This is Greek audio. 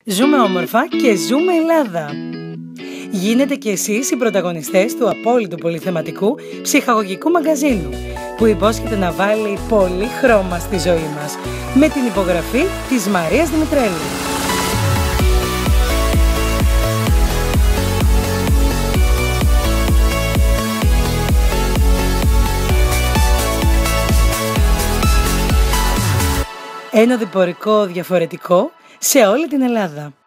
Ζούμε όμορφα και ζούμε Ελλάδα! Γίνετε κι εσείς οι πρωταγωνιστές του απόλυτου πολυθεματικού ψυχαγωγικού μαγκαζίνου που υπόσχεται να βάλει πολύ χρώμα στη ζωή μας, με την υπογραφή της Μαρίας Δημητρέλου. Ένα διπορικό διαφορετικό σε όλη την Ελλάδα.